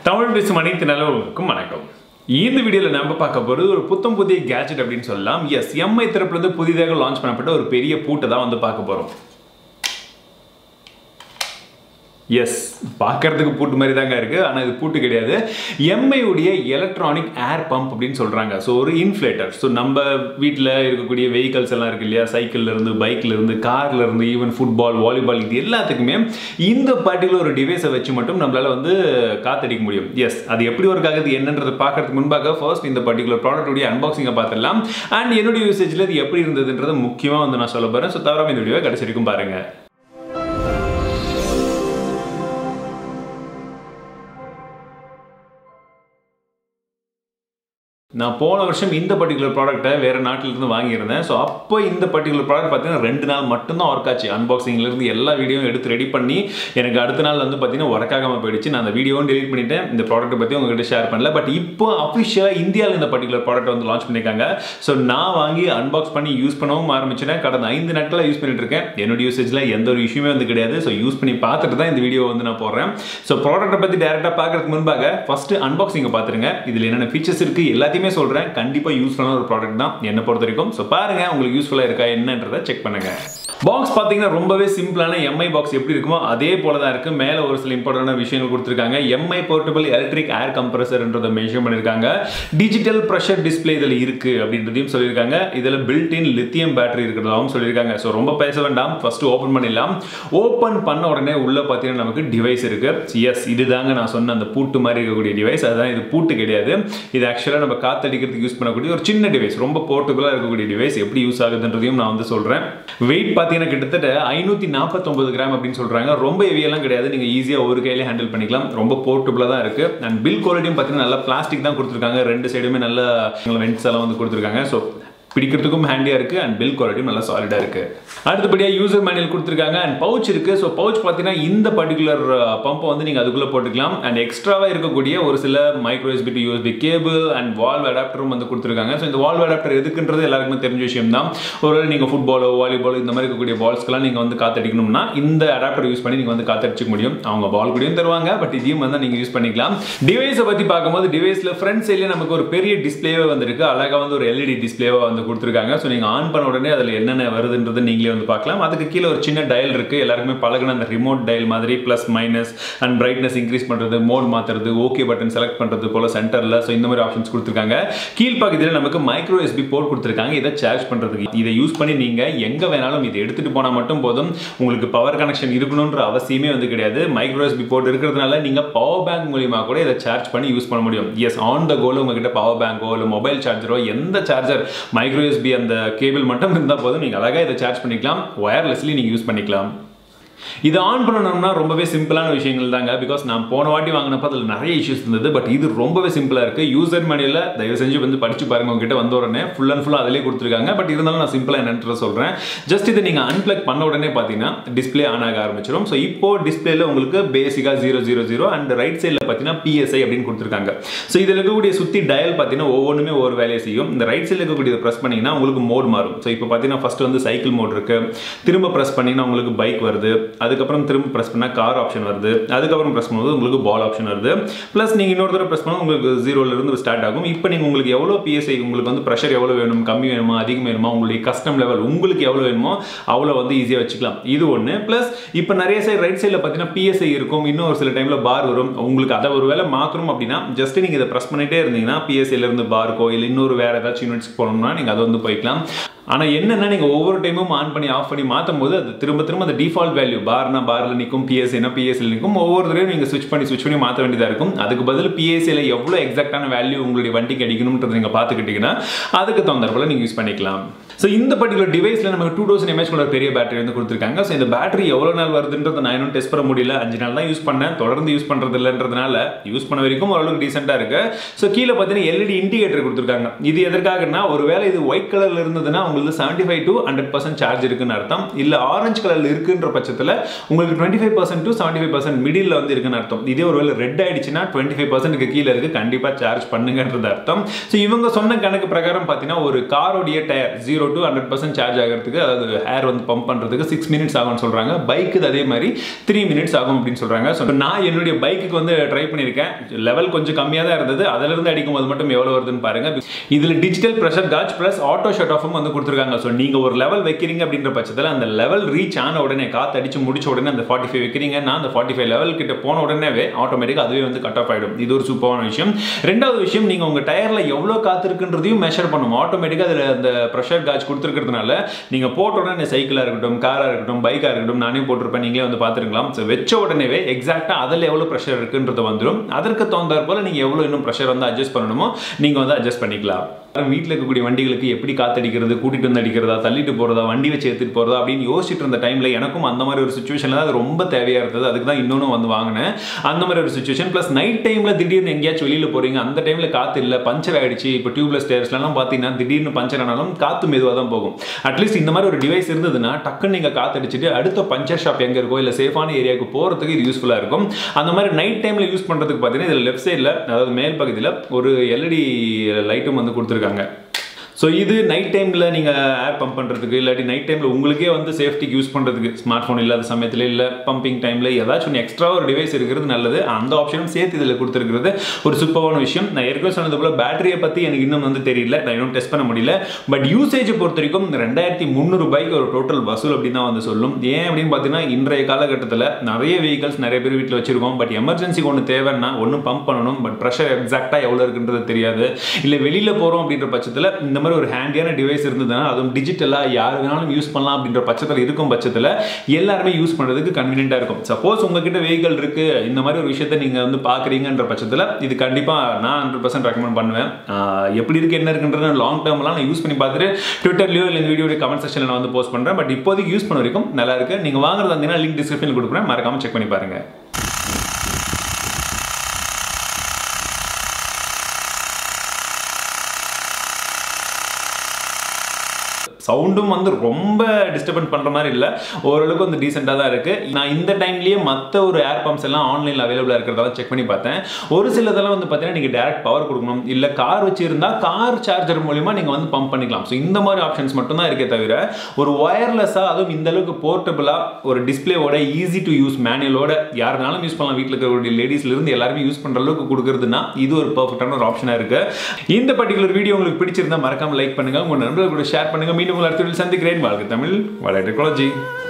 தமிழ் பேசும் அனைத்து நல்லவர்களுக்கும் வணக்கம். இந்த வீடியோல நாம பார்க்க போறது ஒரு புத்தம் புதிய கேட்ஜெட் அப்படின்னு சொல்லலாம். எஸ், எம்ஐ தரப்புல இருந்து புதிதாக லான்ச் பண்ணப்பட்ட ஒரு பெரிய பூட்டை தான் வந்து பார்க்க போறோம். எஸ், பார்க்கறதுக்கு பூட்டு மாதிரி தாங்க இருக்கு, ஆனால் இது பூட்டு கிடையாது. எம்ஐ உடைய எலக்ட்ரானிக் ஏர் பம்ப் அப்படின்னு சொல்றாங்க. ஸோ ஒரு இன்ஃப்ளேட்டர். ஸோ நம்ம வீட்டில் இருக்கக்கூடிய வெஹிக்கல்ஸ் எல்லாம் இருக்கு இல்லையா, சைக்கிள்ல இருந்து, பைக்ல இருந்து, கார்ல இருந்து, ஈவன் ஃபுட்பால், வாலிபால், இது எல்லாத்துக்குமே இந்த பர்டிகுலர் ஒரு டிவைஸை வச்சு மட்டும் நம்மளால வந்து காத்தடிக்க முடியும். எஸ், அது எப்படி ஒர்க் ஆகுது என்னன்றதை பார்க்கறதுக்கு முன்பாக ஃபர்ஸ்ட் இந்த பர்டிகுலர் ப்ராடக்ட்டுடைய அன்பாக்சிங்கை பார்த்துடலாம். அண்ட் என்னுடைய யூசேஜில் இது எப்படி இருந்ததுன்றது முக்கியமாக வந்து நான் சொல்ல போறேன். ஸோ தவிர இந்த வீடியோவை கடைசி வரைக்கும் பாருங்க. நான் போன வருஷம் இந்த பர்டிகுலர் ப்ராடக்ட்டை வேறு நாட்டிலிருந்து வாங்கியிருந்தேன். ஸோ அப்போ இந்த பர்டிகுலர் ப்ராடக்ட் பார்த்தீங்கன்னா 2 நாள் மட்டும்தான் ஒர்க் ஆச்சு. அன்பாக்சிங்லேருந்து எல்லா வீடியோவும் எடுத்து ரெடி பண்ணி எனக்கு அடுத்த நாள் வந்து பார்த்தீங்கன்னா ஒர்க் ஆகாமல் போயிடுச்சு. நான் அந்த வீடியோவும் டெலிட் பண்ணிட்டேன். இந்த ப்ராடக்ட்டை பற்றி உங்ககிட்ட ஷேர் பண்ணல. பட் இப்போ அஃபிஷியலாக இந்தியாவில் இந்த பர்டிகுலர் ப்ராடக்ட் வந்து லான்ச் பண்ணியிருக்காங்க. ஸோ நான் வாங்கி அன்பாக்ஸ் பண்ணி யூஸ் பண்ணவும் ஆரம்பிச்சிட்டேன். கடந்த 5 நாட்களாக யூஸ் பண்ணிட்டு இருக்கேன். என்னோட யூசேஜில் எந்த ஒரு இஷ்யூமே வந்து கிடையாது. ஸோ யூஸ் பண்ணி பார்த்துட்டு தான் இந்த வீடியோ வந்து நான் போடுறேன். ஸோ ப்ராடக்ட்டை பற்றி டேரெக்டாக பார்க்கறதுக்கு முன்பாக ஃபர்ஸ்ட் அன்பாக்சிங்கை பார்த்துருங்க. இதில் என்னென்ன ஃபீச்சர்ஸ் இருக்குது எல்லாத்தையுமே சொல்கிறேன். கண்டிப்பாக யூஸ்ஃபுல்லான ஒரு ப்ராடக்ட் தான் என்னை பொறுத்த வரைக்கும். ஸோ பாருங்க, உங்களுக்கு யூஸ்ஃபுல்லாக இருக்கா என்னன்றதை செக் பண்ணுங்க. பாக்ஸ் பார்த்தீங்கன்னா ரொம்பவே சிம்பிளான எம்ஐ பாக்ஸ் எப்படி இருக்குமோ அதே போல தான் இருக்கு. மேலே ஒரு சில இம்பார்ட்டன்டான விஷயங்கள் கொடுத்துருக்காங்க. எம்ஐ போர்ட்டபிள் எலக்ட்ரிக் ஏர் கம்ப்ரஸர்ன்றதை மென்ஷன் பண்ணியிருக்காங்க. டிஜிட்டல் ப்ரெஷர் டிஸ்பிளே இதில் இருக்கு அப்படின்றதையும் சொல்லியிருக்காங்க. இதில் பில்ட் இன் லித்தியம் பேட்டரி இருக்கிறதாகவும் சொல்லியிருக்காங்க. ஸோ ரொம்ப பேச வேண்டாம், ஃபர்ஸ்ட் ஓப்பன் பண்ணிடலாம். ஓப்பன் பண்ண உடனே உள்ள பார்த்தீங்கன்னா நமக்கு டிவைஸ் இருக்கு. எஸ், இதுதாங்க நான் சொன்ன அந்த பூட்டு மாதிரி இருக்கக்கூடிய டிவைஸ். அதுதான், இது பூட்டு கிடையாது. இது ஆக்சுவலாக நம்ம காத்தடிக்கிறதுக்கு யூஸ் பண்ணக்கூடிய ஒரு சின்ன டிவைஸ், ரொம்ப போர்ட்டபிளாக இருக்கக்கூடிய டிவைஸ். எப்படி யூஸ் ஆகுதுன்றதையும் நான் வந்து சொல்றேன். வெயிட் பார்த்தீங்கன்னா கிட்டத்தட்ட 549 கிராம் அப்படின்னு சொல்றாங்க. ரொம்ப ஹெவியெல்லாம் கிடையாது, நீங்க ஈஸியா ஒரு கையிலே ஹேண்டில் பண்ணிக்கலாம். ரொம்ப போர்ட்டபிளா தான் இருக்கு. அண்ட் பில் குவாலிட்டியும் பார்த்தீங்கன்னா நல்ல பிளாஸ்டிக் தான் கொடுத்துருக்காங்க. 2 சைடுமே நல்ல வெண்ட்ஸ் எல்லாம் வந்து கொடுத்துருக்காங்க. ஸோ பிடிக்கிறதுக்கும் ஹேண்டியா இருக்கு அண்ட் பில் குவாலிட்டியும் நல்லா சாலிடா இருக்கு. அடுத்தபடியாக யூசர் மேனுவல் கொடுத்துருக்காங்க அண்ட் பவுச் இருக்கு. ஸோ பவுச் பார்த்தீங்கன்னா இந்த பர்டிகுலர் பம்பை வந்து நீங்கள் அதுக்குள்ளே போட்டுக்கலாம். அண்ட் எக்ஸ்ட்ராவாக இருக்கக்கூடிய ஒரு சில micro USB to USB cable and valve அடாப்டரும் வந்து கொடுத்துருக்காங்க. ஸோ இந்த வால்வ் அடாப்டர் எதுக்குன்றது எல்லாருக்குமே தெரிஞ்ச விஷயம் தான். ஒருவேளை நீங்கள் ஃபுட்பாலோ வாலிபாலோ இந்த மாதிரி இருக்கக்கூடிய பால்ஸ்க்கெல்லாம் நீங்கள் வந்து காத்தடிக்கணும்னா இந்த அடாப்டர் யூஸ் பண்ணி நீங்கள் வந்து காத்தடிச்சிக்க முடியும். அவங்க பால் கூடயும் தருவாங்க, பட் இதையும் வந்து நீங்கள் யூஸ் பண்ணிக்கலாம். டிவைஸை பற்றி பார்க்கும்போது டிவைஸில் ஃப்ரண்ட் சைட்லேயே நமக்கு ஒரு பெரிய டிஸ்பிளேவே வந்துருக்கு. அழகாக வந்து ஒரு எல்இடி டிஸ்பிளேவை வந்து கொடுத்துருக்காங்க. ஸோ நீங்கள் ஆன் பண்ண உடனே அதில் என்னென்ன வருதுன்றது நீங்களே வந்து பார்க்கலாம். அதுக்கு கீழே ஒரு சின்ன டயல் இருக்கு. எல்லாருக்குமே பழகின அந்த ரிமோட் டயல் மாதிரி plus minus and brightness increase பண்ணுறது, மோட் மாற்றுறது, ஓகே பட்டன் செலக்ட் பண்ணுறது போல சென்டரில். ஸோ இந்த மாதிரி ஆப்ஷன்ஸ் கொடுத்துருக்காங்க. கீழ்ப்பகுதியில் நமக்கு மைக்ரோ யூஎஸ்பி போர்ட் கொடுத்துருக்காங்க. இதை சார்ஜ் பண்ணுறதுக்கு. இதை யூஸ் பண்ணி நீங்கள் எங்கே வேணாலும் இதை எடுத்துகிட்டு போனால் மட்டும் போதும். உங்களுக்கு பவர் கனெக்ஷன் இருக்கணுன்ற அவசியமே வந்து கிடையாது. மைக்ரோ யூஎஸ்பி போர்ட் இருக்கிறதுனால நீங்கள் பவர் பேங்க் மூலியமாக கூட இதை சார்ஜ் பண்ணி யூஸ் பண்ண முடியும். எஸ், ஆன் த கோல உங்ககிட்ட பவர் பேங்கோ இல்லை மொபைல் சார்ஜரோ எந்த சார்ஜர் மைக்ரோ யூஎஸ்பி அந்த கேபிள் மட்டும் இருந்தால் போதும், நீங்கள் அழகாக இதை சார்ஜ் பண்ணிக்கலாம். ஒயர்லெஸ்லி நீங்கள் யூஸ் பண்ணிக்கலாம். இது ஆன் பண்ணணும்னா ரொம்பவே சிம்பிளான விஷயங்கள் தாங்க. பிகாஸ் நான் போன வாட்டி வாங்கினப்போ அதில் நிறைய இஷ்யூஸ் இருந்தது. பட் இது ரொம்பவே சிம்பிளாக இருக்குது. யூசர் மேனுவலில் தயவு செஞ்சு வந்து படித்து பாருங்க. உங்ககிட்ட வந்த உடனே ஃபுல் அண்ட் ஃபுல்லாக அதிலே கொடுத்துருக்காங்க. பட் இருந்தாலும் நான் சிம்பிளாக என்னன்ற சொல்கிறேன். ஜஸ்ட் இதை நீங்கள் அன்பிளக் பண்ண உடனே பார்த்தீங்கன்னா டிஸ்பிளே ஆன் ஆக ஆரம்பிச்சிடும். ஸோ இப்போ டிஸ்பிளேல உங்களுக்கு பேசிக்காக 000 அண்ட் ரைட் சைடில் பார்த்தீங்கன்னா PSI அப்படின்னு கொடுத்துருக்காங்க. ஸோ இதில் இருக்கக்கூடிய சுற்றி டயல் பார்த்தீங்கன்னா ஒவ்வொன்றுமே ஒரு வேலையை செய்யும். இந்த ரைட் சைடில் இருக்கக்கூடிய ப்ரெஸ் பண்ணிங்கன்னா உங்களுக்கு மோட் மாறும். ஸோ இப்போ பார்த்தீங்கன்னா ஃபர்ஸ்ட் வந்து சைக்கிள் மோட் இருக்குது. திரும்ப ப்ரெஸ் பண்ணிங்கன்னா உங்களுக்கு பைக் வருது. அதுக்கப்புறம் திரும்ப ப்ரெஸ் பண்ணால் கார் ஆப்ஷன் வருது. அதுக்கப்புறம் ப்ரெஸ் பண்ணும்போது உங்களுக்கு பால் ஆப்ஷன் வருது. ப்ளஸ் நீங்கள் இன்னொரு தடவை ப்ரெஸ் பண்ணால் உங்களுக்கு 0லேருந்து ஸ்டார்ட் ஆகும். இப்போ நீங்கள் உங்களுக்கு எவ்வளோ PSI, உங்களுக்கு வந்து ப்ரெஷர் எவ்வளோ வேணும், கம்மி வேணுமா அதிகம் வேணுமா, உங்களுடைய கஸ்டம் லெவல் உங்களுக்கு எவ்வளோ வேணுமோ அவ்வளோ வந்து ஈஸியாக வச்சுக்கலாம். இது ஒன்று. ப்ளஸ் இப்போ நிறைய சைடு ரைட் சைடில் பார்த்தீங்கன்னா PSI இருக்கும். இன்னும் ஒரு சில டைமில் பார் வரும். உங்களுக்கு அதை ஒரு வேலை மாற்றணும் அப்படின்னா ஜஸ்ட் நீங்கள் இதை ப்ரெஸ் பண்ணிட்டே இருந்தீங்கன்னா PSIலேருந்து பாருக்கோ இல்லை இன்னொரு வேறு ஏதாச்சும் யூனிட்ஸ்க்கு போகணும்னா நீங்கள் அதை வந்து போய்க்கலாம். ஆனால் என்னென்னா நீங்கள் ஒவ்வொரு டைமும் ஆன் பண்ணி ஆஃப் பண்ணி மாற்றும் போது அது திரும்ப திரும்ப அந்த டிஃபால்ட் வேல்யூ பார்னா பாரில் நிற்கும், PSIனா PSIயில் நிற்கும். ஒவ்வொரு தடவையும் நீங்கள் ஸ்விட்ச் பண்ணி மாற்ற வேண்டியதாக இருக்கும். அதுக்கு பதில் PSIயில் எவ்வளோ எக்ஸாக்டான வேல்யூ உங்களுடைய வண்டிக்கு அடிக்கணும்ன்றது நீங்கள் பார்த்துக்கிட்டிங்கன்னா அதுக்கு தகுந்த போல நீங்கள் யூஸ் பண்ணிக்கலாம். ஸோ இந்த பர்டிகுலர் டிவைஸில் நமக்கு 2000 mAh கொண்ட பெரிய பேட்டரி வந்து கொடுத்துருக்காங்க. ஸோ இந்த பேட்டரி எவ்வளோ நாள் வருதுன்றதை நான் இன்னும் டெஸ்ட் பண்ண முடியல. 5 நாள் தான் யூஸ் பண்ணேன். தொடர்ந்து யூஸ் பண்ணுறது இல்லைன்றதுனால யூஸ் பண்ண வரைக்கும் ஓரளவுக்கு டீசெண்டாக இருக்குது. ஸோ கீழே பார்த்தீங்கன்னா LED இண்டிகேட்டர் கொடுத்துருக்காங்க. இது எதற்காகனா ஒருவேளை இது ஒயிட் கலரில் இருந்ததுன்னா உங்களுக்கு 75 to 100% சார்ஜ் இருக்குன்னு அர்த்தம். இல்லை ஆரஞ்சு கலரில் இருக்குன்ற பட்சத்தில் பட்சத்தில் உங்களுக்கு 25% to 75% மிடில் வந்து இருக்குன்னு அர்த்தம். இதே ஒருவேளை ரெட் ஆயிடுச்சுன்னா 25%க்கு கீழே இருக்கு, கண்டிப்பாக சார்ஜ் பண்ணுங்கன்றது அர்த்தம். ஸோ இவங்க சொன்ன கணக்கு பிரகாரம் பார்த்தீங்கன்னா ஒரு காரோடைய டயர் 0 to 100% சார்ஜ் ஆகிறதுக்கு, அதாவது ஏர் வந்து பம்ப் பண்ணுறதுக்கு 6 minutes ஆகும்னு சொல்கிறாங்க. பைக்கு அதே மாதிரி 3 minutes ஆகும் அப்படின்னு சொல்கிறாங்க. ஸோ நான் என்னுடைய பைக்குக்கு வந்து ட்ரை பண்ணியிருக்கேன். லெவல் கொஞ்சம் கம்மியாக தான் இருந்தது. அதிலிருந்து அடிக்கும் போது மட்டும் எவ்வளோ வருதுன்னு பாருங்க. இதில் digital pressure gauge plus auto shut ஆஃபும் வந்து கொடுத்துருக்காங்க. ஸோ நீங்கள் ஒரு லெவல் வைக்கிறீங்க அப்படின்ற பட்சத்தில் அந்த லெவல் ரீச் ஆன உடனே, காற்று அடிச்சு முடிச்ச உடனே அந்த 45 வைக்கிறீங்கன்னா அந்த 45 லெவல் கிட்ட போன உடனே ஆட்டோமேட்டிக்காக அதுவே வந்து கட் ஆஃப் ஆகிடும். இது ஒரு சூப்பரான விஷயம். ரெண்டாவது விஷயம், நீங்கள் உங்கள் டயரில் எவ்வளோ காற்று இருக்குன்றதையும் மெஷர் பண்ணும். ஆட்டோமேட்டிக்காக அதில் அந்த ப்ரெஷர் காஜ் கொடுத்துருக்கிறதுனால நீங்கள் போட்ட உடனே சைக்கிளாக இருக்கட்டும், காராக இருக்கட்டும், பைக்காக இருக்கட்டும், நானே போட்டிருப்பேன், நீங்களே வந்து பார்த்துருக்கலாம். ஸோ வச்ச உடனே எக்ஸாக்டாக அதில் எவ்வளோ ப்ரெஷர் இருக்குன்றது வந்துடும். அதற்கு தகுந்தாற் போல் நீங்கள் எவ்வளோ இன்னும் ப்ரெஷர் வந்து அட்ஜஸ்ட் பண்ணணுமோ நீங்கள் வந்து அட்ஜஸ்ட் பண்ணிக்கலாம். வீட்டில் இருக்கக்கூடிய வண்டிகளுக்கு எப்படி காத்தடிக்கிறது, கூட்டிகிட்டு வந்து அடிக்கிறதா, தள்ளிட்டு போகிறதா, வண்டி வச்சு எடுத்துகிட்டு போகிறதா அப்படின்னு யோசிச்சுட்டு இருந்த டைமில் எனக்கும் அந்த மாதிரி ஒரு சுச்சுவேஷனில் அது ரொம்ப தேவையாக இருந்தது. அதுக்கு தான் இன்னொன்று வந்து வாங்கினேன். அந்த மாதிரி ஒரு சுச்சுவேஷன். ப்ளஸ் நைட் டைமில் திடீர்னு எங்கேயாச்சும் வெளியில் போகிறீங்க, அந்த டைமில் காற்று இல்லை, பஞ்சர் ஆகிடுச்சு. இப்போ டியூப்லெஸ் டயர்ஸ்லாம் பார்த்தீங்கன்னா திடீர்னு பஞ்சர் ஆனாலும் காற்று மெதுவாக தான் போகும். அட்லீஸ்ட் இந்த மாதிரி ஒரு டிவைஸ் இருந்ததுன்னா டக்குன்னு நீங்கள் காற்றடிச்சிட்டு அடுத்த பஞ்சர் ஷாப் எங்கே இருக்கோ இல்லை சேஃபான ஏரியாவுக்கு போகிறதுக்கு இது யூஸ்ஃபுல்லாக இருக்கும். அந்த மாதிரி நைட் டைமில் யூஸ் பண்ணுறதுக்கு பார்த்தீங்கன்னா இதில் லெஃப்ட் சைடில், அதாவது மேல் பகுதியில் ஒரு எல்இடி லைட்டும் வந்து கொடுத்துருக்காங்க. ஸோ இது நைட் டைமில் நீங்கள் ஏர் பம்ப் பண்ணுறதுக்கு, இல்லாட்டி நைட் டைமில் உங்களுக்கே வந்து சேஃப்டிக்கு யூஸ் பண்ணுறதுக்கு, ஸ்மார்ட் ஃபோன் இல்லாத சமயத்தில் இல்லை பம்பிங் டைமில் ஏதாச்சும் ஒன்று எக்ஸ்ட்ரா ஒரு டிவைஸ் இருக்கிறது நல்லது. அந்த ஆப்ஷனும் சேர்த்து இதில் கொடுத்துருக்கிறது ஒரு சூப்பரான விஷயம். நான் ஏற்கனவே சொன்னது போல் பேட்டரியை பற்றி எனக்கு இன்னும் வந்து தெரியல, நான் இன்னும் டெஸ்ட் பண்ண முடியல. பட் யூசேஜை பொறுத்த வரைக்கும் 2300 ரூபாய்க்கு ஒரு டோட்டல் வசூல் அப்படின்னு தான் வந்து சொல்லும். ஏன் அப்படின்னு பார்த்தீங்கன்னா இன்றைய காலகட்டத்தில் நிறைய வெஹிக்கல்ஸ் நிறைய பேர் வீட்டில் வச்சிருக்கோம். பட் எமர்ஜென்சிக்கு ஒன்று தேவைன்னா ஒன்றும் பம்ப் பண்ணணும், பட் ப்ரெஷர் எக்ஸாக்டாக எவ்வளோ இருக்குன்றது தெரியாது. இல்லை வெளியில் போகிறோம் அப்படின்ற பட்சத்தில் இந்த மாதிரி ஒரு ஹேண்டியான டிவைஸ் இருந்ததுன்னா, அதுவும் டிஜிட்டலாக யார் வேணாலும் யூஸ் பண்ணலாம் அப்படின்ற பட்சத்தில் இருக்கும் பட்சத்தில் எல்லாருமே யூஸ் பண்ணுறதுக்கு கன்வீனியன்ட்டாக இருக்கும். சப்போஸ் உங்ககிட்ட வெஹிக்கல் இருக்குது, இந்த மாதிரி ஒரு விஷயத்தை நீங்கள் வந்து பார்க்குறீங்கன்ற பட்சத்தில் இது கண்டிப்பாக நான் 100% ரெக்கமெண்ட் பண்ணுவேன். எப்படி இருக்குது என்ன இருக்குன்றது லாங் டேர்ம்லாம் நான் யூஸ் பண்ணி பார்த்துட்டு ட்விட்டர்லையோ இல்லை இந்த வீடியோடைய கமெண்ட் செக்ஷனில் நான் வந்து போஸ்ட் பண்ணுறேன். பட் இப்போதைக்கு யூஸ் பண்ண வரைக்கும் நல்லா இருக்குது. நீங்கள் வாங்குறதா இருந்தீங்கன்னா லிங்க் டிஸ்கிரிப்ஷனில் கொடுக்குறேன், மறக்காமல் செக் பண்ணி பாருங்கள். சவுண்டும் வந்து ரொம்ப டிஸ்டர்பன்ஸ் பண்ணுற மாதிரி இல்லை, ஓரளவுக்கு வந்து டீசெண்டாக தான் இருக்குது. நான் இந்த டைம்லேயே மற்ற ஒரு ஏர் பம்ப்ஸ் எல்லாம் ஆன்லைனில் அவைலபிளாக இருக்கிறதால செக் பண்ணி பார்த்தேன். ஒரு சிலதெல்லாம் வந்து பார்த்தீங்கன்னா நீங்கள் டேரக்ட் பவர் கொடுக்கணும், இல்லை கார் வச்சுருந்தால் கார் சார்ஜர் மூலிமா நீங்கள் வந்து பம்ப் பண்ணிக்கலாம். ஸோ இந்த மாதிரி ஆப்ஷன்ஸ் மட்டும்தான் இருக்கே தவிர ஒரு ஒயர்லெஸ்ஸாக, அதுவும் இந்த அளவுக்கு போர்ட்டபுளாக ஒரு டிஸ்பிளேவோட ஈஸி டு யூஸ் மேனுவலோட யாருனாலும் யூஸ் பண்ணலாம், வீட்டில் இருக்கக்கூடிய லேடிஸ்லேருந்து எல்லாருமே யூஸ் பண்ணுற அளவுக்கு கொடுக்குறதுனா இது ஒரு பர்ஃபெக்டான ஒரு ஆப்ஷனாக இருக்குது. இந்த பர்டிகுலர் வீடியோ உங்களுக்கு பிடிச்சிருந்தா மறக்காமல் லைக் பண்ணுங்கள், உங்கள் நண்பர்கள் கூட ஷேர் பண்ணுங்கள். மீண்டும் அடுத்த வீடியோவில் சந்திக்கிறேன். வாழ்க தமிழ், வளர டெக்னாலஜி.